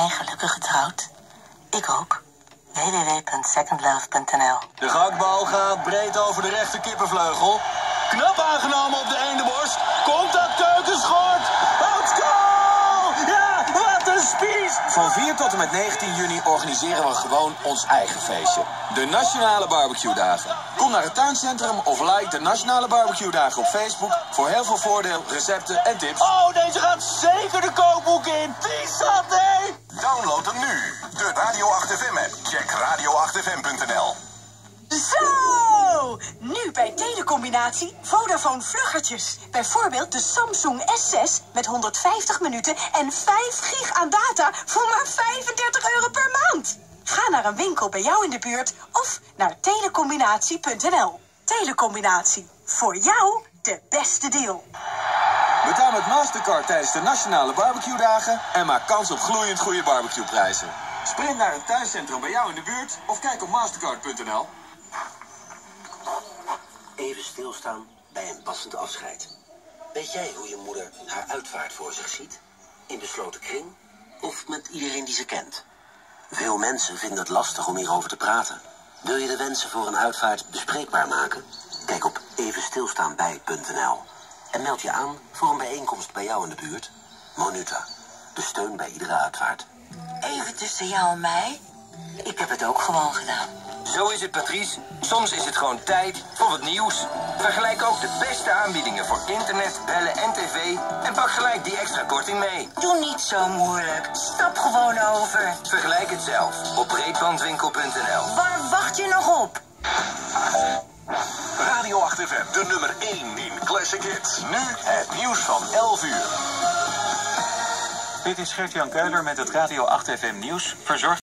iedereen gelukkig getrouwd? Ik ook. www.secondlove.nl. De gehaktbal gaat breed over de rechter kippenvleugel. Knap aangenomen op de eendenborst. Komt dat keukenschort? Let's go! Ja, wat een spies! Van 4 tot en met 19 juni organiseren we gewoon ons eigen feestje. De Nationale Barbecue Dagen. Kom naar het tuincentrum of like de Nationale Barbecue Dagen op Facebook voor heel veel voordeel, recepten en tips. Oh, deze gaat zeker de kookboeken in. Die zat, hè? Download hem nu. De Radio 8FM-app. Check radio8fm.nl. Zo! Nu bij Telecombinatie Vodafone vluggertjes. Bijvoorbeeld de Samsung S6 met 150 minuten en 5 gig aan data voor maar €35 per maand. Ga naar een winkel bij jou in de buurt of naar telecombinatie.nl. Telecombinatie. Voor jou de beste deal. Betaal met Mastercard tijdens de Nationale Barbecue Dagen en maak kans op gloeiend goede barbecueprijzen. Sprint naar een tuincentrum bij jou in de buurt of kijk op mastercard.nl. Even stilstaan bij een passend afscheid. Weet jij hoe je moeder haar uitvaart voor zich ziet? In besloten kring of met iedereen die ze kent? Veel mensen vinden het lastig om hierover te praten. Wil je de wensen voor een uitvaart bespreekbaar maken? Kijk op evenstilstaanbij.nl en meld je aan voor een bijeenkomst bij jou in de buurt. Monuta, de steun bij iedere uitvaart. Even tussen jou en mij. Ik heb het ook gewoon gedaan. Zo is het, Patrice. Soms is het gewoon tijd voor wat nieuws. Vergelijk ook de beste aanbiedingen voor internet, bellen en tv en pak gelijk die extra korting mee. Doe niet zo moeilijk. Stap gewoon over. Vergelijk het zelf op breedbandwinkel.nl. Waar wacht je nog op? Radio 8FM, de nummer 1 in Classic Hits. Nu het nieuws van 11 uur. Dit is Gert-Jan Keuler met het Radio 8FM nieuws. Verzorgd